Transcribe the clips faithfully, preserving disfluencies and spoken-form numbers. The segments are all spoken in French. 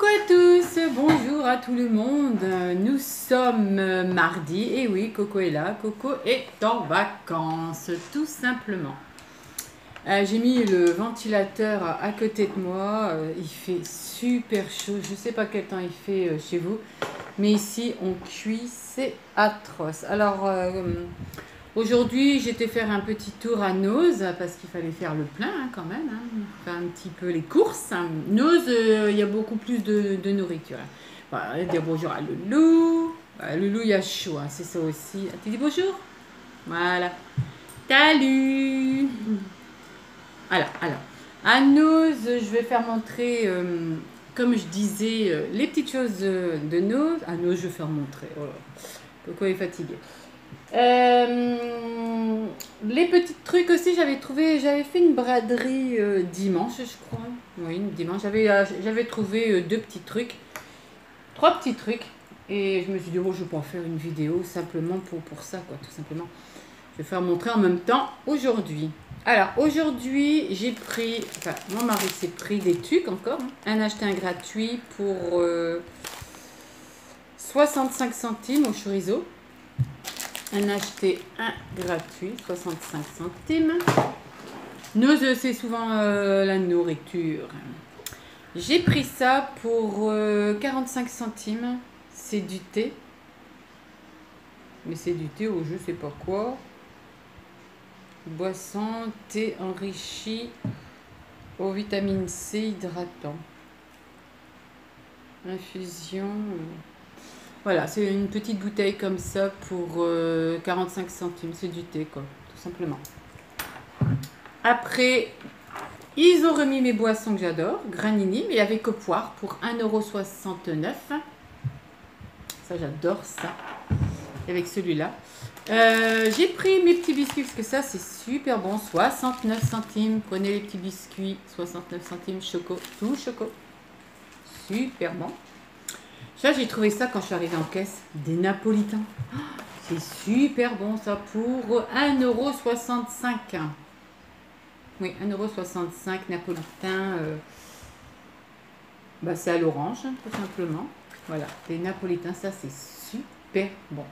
Coucou à tous, bonjour à tout le monde. Nous sommes mardi et oui, Coco est là. Coco est en vacances, tout simplement. Euh, J'ai mis le ventilateur à côté de moi. Euh, il fait super chaud. Je ne sais pas quel temps il fait euh, chez vous, mais ici on cuit, c'est atroce. Alors euh, aujourd'hui, j'étais faire un petit tour à Noz parce qu'il fallait faire le plein hein, quand même, hein, faire un petit peu les courses. Noz, euh, il y a beaucoup plus de, de nourriture. Voilà, dire bonjour à Loulou. Voilà, Loulou, il y a chaud, hein, c'est ça aussi. Tu dis bonjour? Voilà. Salut. Alors, alors, à Noz, je vais faire montrer, euh, comme je disais, euh, les petites choses de, de Noz. À Noz, je vais faire montrer. Oh là, Coco est fatigué. Euh, les petits trucs aussi, j'avais trouvé, j'avais fait une braderie euh, dimanche, je crois. Oui, une dimanche. J'avais, euh, j'avais trouvé euh, deux petits trucs, trois petits trucs, et je me suis dit, bon, je vais pas en faire une vidéo simplement pour, pour ça, quoi, tout simplement. Je vais faire montrer en même temps aujourd'hui. Alors, aujourd'hui, j'ai pris, enfin, mon mari s'est pris des tucs encore, hein, un acheté un gratuit pour euh, soixante-cinq centimes au chorizo. Un acheté un gratuit, soixante-cinq centimes. Noz, c'est souvent euh, la nourriture. J'ai pris ça pour euh, quarante-cinq centimes. C'est du thé. Mais c'est du thé au je sais pas quoi. Boisson, thé enrichi aux vitamines C hydratant. Infusion. Voilà, c'est une petite bouteille comme ça pour euh, quarante-cinq centimes. C'est du thé, quoi, tout simplement. Après, ils ont remis mes boissons que j'adore, Granini, mais avec au poire pour un euro soixante-neuf. Ça, j'adore ça. Avec celui-là. Euh, j'ai pris mes petits biscuits parce que ça, c'est super bon. soixante-neuf centimes. Prenez les petits biscuits. soixante-neuf centimes, choco, tout choco. Super bon. Ça, j'ai trouvé ça quand je suis arrivée en caisse. Des napolitains. Oh, c'est super bon ça pour un euro soixante-cinq. Oui, un euro soixante-cinq napolitains. Euh, bah, c'est à l'orange, tout simplement. Voilà, des napolitains, ça c'est super bon.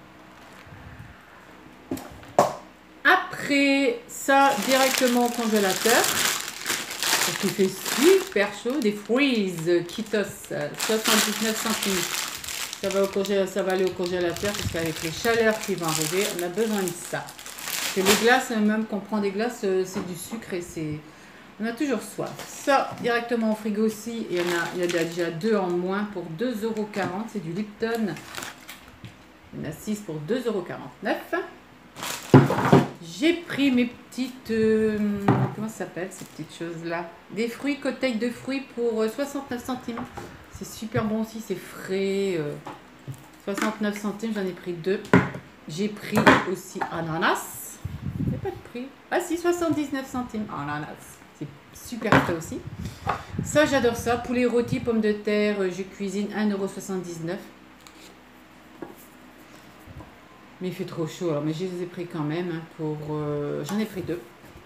Après ça, directement au congélateur. Parce qu'il fait super chaud. Des Freeze Kitos, soixante-dix-neuf centimes. Ça va, au congélateur, ça va aller au congélateur parce qu'avec les chaleurs qui vont arriver, on a besoin de ça. Et les glaces, même qu'on prend des glaces, c'est du sucre et c'est... On a toujours soif. Ça, directement au frigo aussi. Et il y, en a, il y a déjà deux en moins pour deux euros quarante. C'est du Lipton. Il y en a six pour deux euros quarante-neuf. J'ai pris mes petites... Euh, comment ça s'appelle ces petites choses-là? Des fruits, cocktails de fruits pour soixante-neuf centimes. C'est super bon aussi, c'est frais. Euh, soixante-neuf centimes, j'en ai pris deux. J'ai pris aussi ananas. Il n'y a pas de prix. Ah si, soixante-dix-neuf centimes. Ananas. C'est super frais aussi. Ça, j'adore ça. Poulet rôti, pommes de terre, je cuisine un euro soixante-dix-neuf. Mais il fait trop chaud, alors, mais je les ai pris quand même hein, pour... Euh, j'en ai pris deux.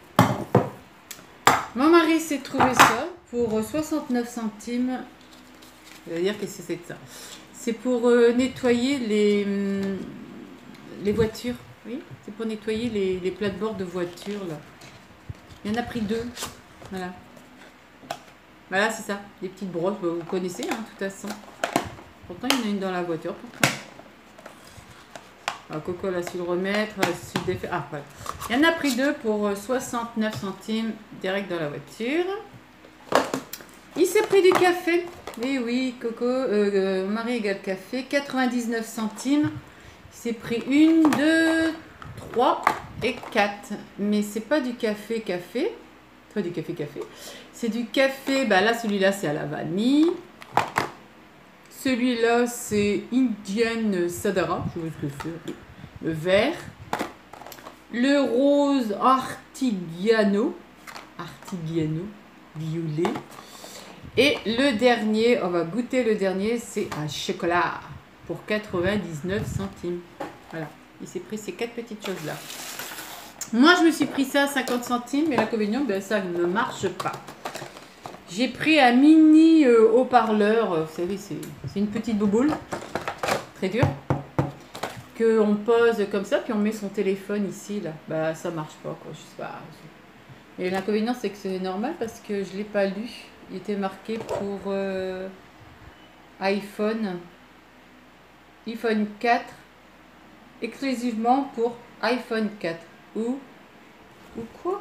Mon mari s'est trouvé ça pour soixante-neuf centimes. Je vais dire qu'est-ce que c'est que ça. C'est pour euh, nettoyer les, hum, les voitures. Oui, c'est pour nettoyer les, les plates-bords de voitures. Là. Il y en a pris deux. Voilà. Voilà, c'est ça. Les petites brosses, vous connaissez, hein, de toute façon. Pourtant, il y en a une dans la voiture, pourtant. Alors, Coco l'a su le remettre. Su le défaire. Ah, voilà. Il y en a pris deux pour soixante-neuf centimes direct dans la voiture. Il s'est pris du café. Oui, oui, Coco, euh, Marie égale café. quatre-vingt-dix-neuf centimes. Il s'est pris une, deux, trois et quatre. Mais c'est pas du café café. Pas du café café. C'est du café. Bah là, celui-là, c'est à la vanille. Celui-là, c'est Indian Sadara. Je sais pas ce que c'est. Le vert. Le rose Artigiano. Artigiano. Violet. Et le dernier, on va goûter le dernier, c'est un chocolat pour quatre-vingt-dix-neuf centimes. Voilà. Il s'est pris ces quatre petites choses-là. Moi, je me suis pris ça à cinquante centimes, mais l'inconvénient, ben, ça ne marche pas. J'ai pris un mini euh, haut-parleur. Vous savez, c'est une petite bouboule. Très dur. Qu'on pose comme ça, puis on met son téléphone ici, là. Bah, ça marche pas, quoi. Je sais pas. Et l'inconvénient, c'est que c'est normal parce que je l'ai pas lu. Il était marqué pour euh, iPhone. iPhone quatre. Exclusivement pour iPhone quatre. Ou... Ou quoi?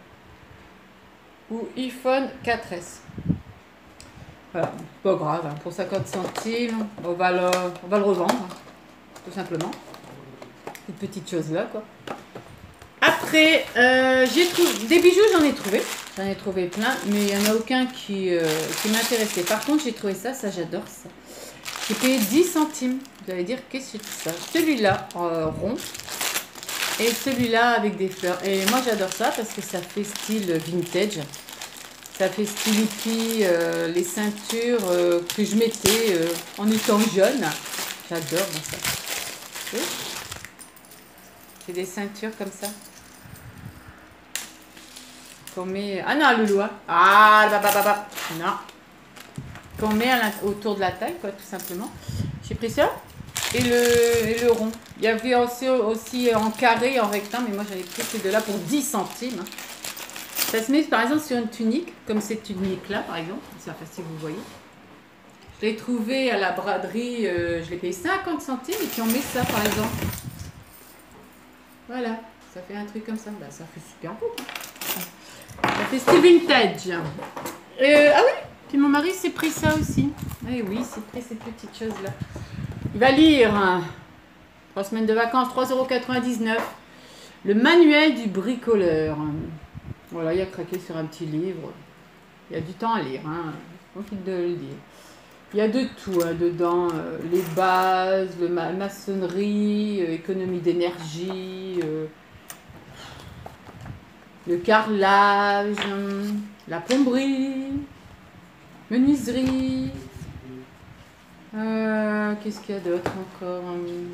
Ou iPhone quatre S. Voilà, pas grave, hein. Pour cinquante centimes, on va le, on va le revendre, tout simplement. Cette petite chose-là, quoi. Après, euh, j'ai trouvé des bijoux, j'en ai trouvé. J'en ai trouvé plein, mais il n'y en a aucun qui, euh, qui m'intéressait. Par contre, j'ai trouvé ça, ça j'adore ça. J'ai payé dix centimes. Vous allez dire, qu'est-ce que c'est ça? Celui-là, euh, rond. Et celui-là avec des fleurs. Et moi j'adore ça parce que ça fait style vintage. Ça fait style hippie, euh, les ceintures euh, que je mettais euh, en étant jeune. J'adore ça. Oui. C'est des ceintures comme ça. Qu'on met... Ah non, le loin. Ah, bah, bah, bah, bah. Non. Qu'on met à autour de la taille, quoi, tout simplement. J'ai pris ça. Et le, et le rond. Il y avait aussi, aussi en carré, en rectangle, mais moi j'avais pris ces deux-là pour dix centimes. Ça se met par exemple sur une tunique, comme cette tunique-là par exemple. C'est pas facile, vous voyez. Je l'ai trouvé à la braderie, euh, je l'ai payé cinquante centimes, et puis on met ça par exemple. Voilà, ça fait un truc comme ça. Bah, ça fait super beau. Hein. Ça fait style vintage. Euh, ah oui, puis mon mari s'est pris ça aussi. Eh oui, il s'est pris ces petites choses-là. Il va lire hein. Trois semaines de vacances, trois euros quatre-vingt-dix-neuf. Le manuel du bricoleur. Voilà, il a craqué sur un petit livre. Il y a du temps à lire. Hein. Tranquille de le lire. Il y a de tout hein, dedans. Euh, les bases, le ma maçonnerie, euh, économie d'énergie, euh, le carrelage, euh, la plomberie, menuiserie. Euh, Qu'est-ce qu'il y a d'autre encore?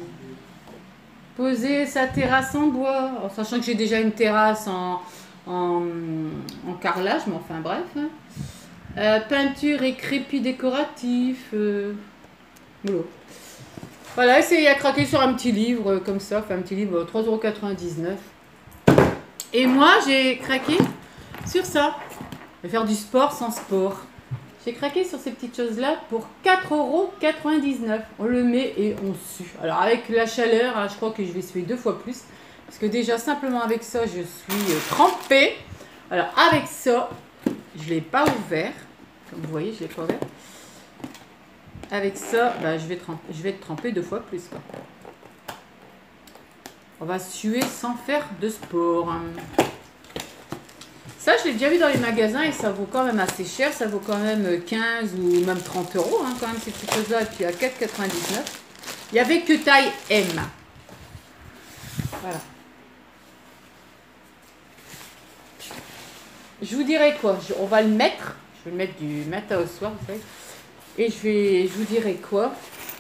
Poser sa terrasse en bois. En sachant que j'ai déjà une terrasse en, en, en carrelage, mais enfin bref. Euh, peinture et crépi décoratif. Euh, voilà. Voilà, essayez à craquer sur un petit livre euh, comme ça. Enfin, un petit livre, trois euros quatre-vingt-dix-neuf. Et moi, j'ai craqué sur ça. Je vais faire du sport sans sport. J'ai craqué sur ces petites choses-là pour quatre euros quatre-vingt-dix-neuf. On le met et on sue. Alors avec la chaleur, hein, je crois que je vais suer deux fois plus. Parce que déjà, simplement avec ça, je suis euh, trempée. Alors avec ça, je ne l'ai pas ouvert. Comme vous voyez, je ne l'ai pas ouvert. Avec ça, bah, je, vais tremper, je vais être trempée deux fois plus. Quoi. On va suer sans faire de sport. Ça, je l'ai déjà vu dans les magasins et ça vaut quand même assez cher. Ça vaut quand même quinze ou même trente euros, hein, quand même, ces petites choses-là. Et puis à quatre quatre-vingt-dix-neuf. Il n'y avait que taille M. Voilà. Je vous dirai quoi. Je, on va le mettre. Je vais le mettre du matin au soir, vous savez. Et je, vais, je vous dirai quoi.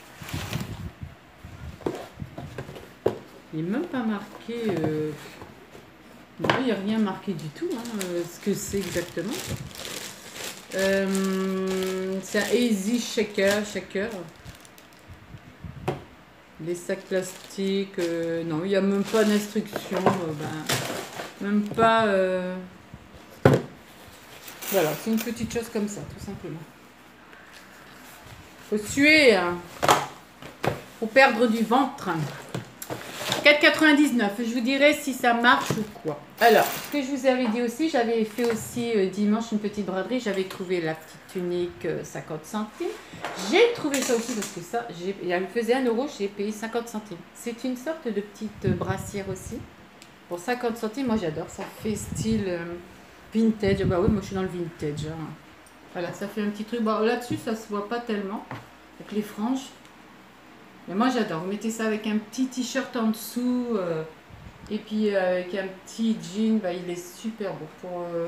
Il n'est même pas marqué... Euh... Non, il n'y a rien marqué du tout, hein, euh, ce que c'est exactement. Euh, c'est un Easy Shaker, shaker. Les sacs plastiques, euh, non, il n'y a même pas d'instruction. Euh, ben, même pas... Euh... Voilà, c'est une petite chose comme ça, tout simplement. Faut suer, hein. Faut perdre du ventre. quatre quatre-vingt-dix-neuf, je vous dirai si ça marche ou quoi. Alors, ce que je vous avais dit aussi, j'avais fait aussi euh, dimanche une petite braderie. J'avais trouvé la petite tunique euh, cinquante centimes. J'ai trouvé ça aussi parce que ça, elle me faisait un euro, j'ai payé cinquante centimes. C'est une sorte de petite euh, brassière aussi. Pour cinquante centimes, moi j'adore. Ça fait style euh, vintage. Bah oui, moi je suis dans le vintage. Hein. Voilà, ça fait un petit truc. Bon, là-dessus, ça se voit pas tellement. Avec les franges. Mais moi j'adore, vous mettez ça avec un petit t-shirt en dessous euh, et puis euh, avec un petit jean, bah, il est super beau. Pour, euh...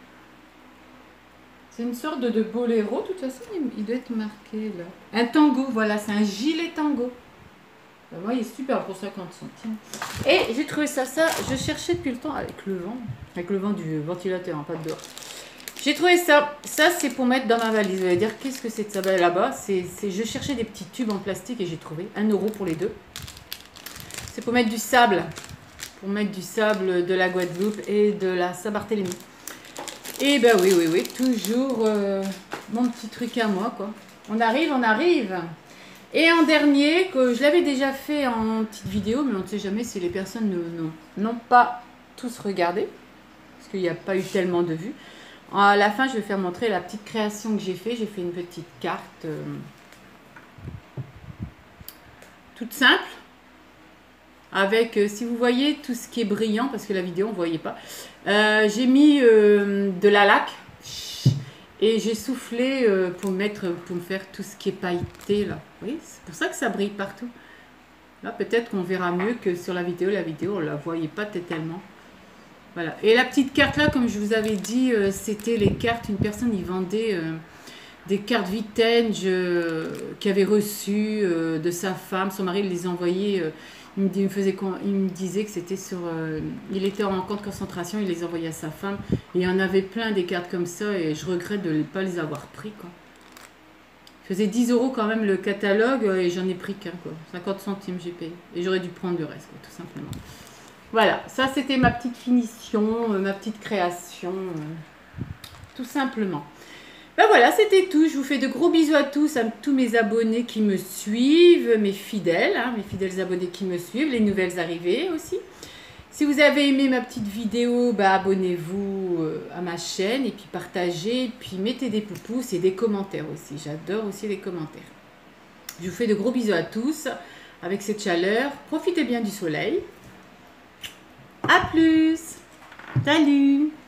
C'est une sorte de, de boléro, de toute façon il, il doit être marqué là. Un tango, voilà, c'est un gilet tango. Bah, moi il est super pour cinquante centimes. Et j'ai trouvé ça, ça, je cherchais depuis le temps avec le vent, avec le vent du ventilateur, hein, pas de dehors. J'ai trouvé ça. Ça, c'est pour mettre dans ma valise. Vous allez dire, qu'est-ce que c'est de ça? Ben, là-bas, c'est, je cherchais des petits tubes en plastique et j'ai trouvé un euro pour les deux. C'est pour mettre du sable. Pour mettre du sable de la Guadeloupe et de la Saint-Barthélemy. Et ben oui, oui, oui. Toujours euh, mon petit truc à moi, quoi. On arrive, on arrive. Et en dernier, que je l'avais déjà fait en petite vidéo, mais on ne sait jamais si les personnes n'ont pas tous regardé. Parce qu'il n'y a pas eu tellement de vues. À la fin, je vais faire montrer la petite création que j'ai fait. J'ai fait une petite carte euh, toute simple. Avec, euh, si vous voyez, tout ce qui est brillant, parce que la vidéo, on ne voyait pas. Euh, j'ai mis euh, de la laque et j'ai soufflé euh, pour, mettre, pour me faire tout ce qui est pailleté. Là. Oui, c'est pour ça que ça brille partout. Là, peut-être qu'on verra mieux que sur la vidéo. La vidéo, on ne la voyait pas tellement. Voilà. Et la petite carte là, comme je vous avais dit, euh, c'était les cartes. Une personne y vendait euh, des cartes vintage euh, qu'il avait reçues euh, de sa femme. Son mari les envoyait. Euh, il, me, il, me faisait, il me disait que c'était sur. Euh, il était en camp de concentration. Il les envoyait à sa femme. Et il y en avait plein des cartes comme ça. Et je regrette de ne pas les avoir pris. Quoi. Il faisait dix euros quand même le catalogue. Et j'en ai pris qu'un. cinquante centimes j'ai payé. Et j'aurais dû prendre le reste, quoi, tout simplement. Voilà, ça c'était ma petite finition, euh, ma petite création, euh, tout simplement. Ben voilà, c'était tout. Je vous fais de gros bisous à tous, à tous mes abonnés qui me suivent, mes fidèles, hein, mes fidèles abonnés qui me suivent, les nouvelles arrivées aussi. Si vous avez aimé ma petite vidéo, ben, abonnez-vous euh, à ma chaîne et puis partagez, et puis mettez des pouces et des commentaires aussi. J'adore aussi les commentaires. Je vous fais de gros bisous à tous avec cette chaleur. Profitez bien du soleil. À plus. Salut.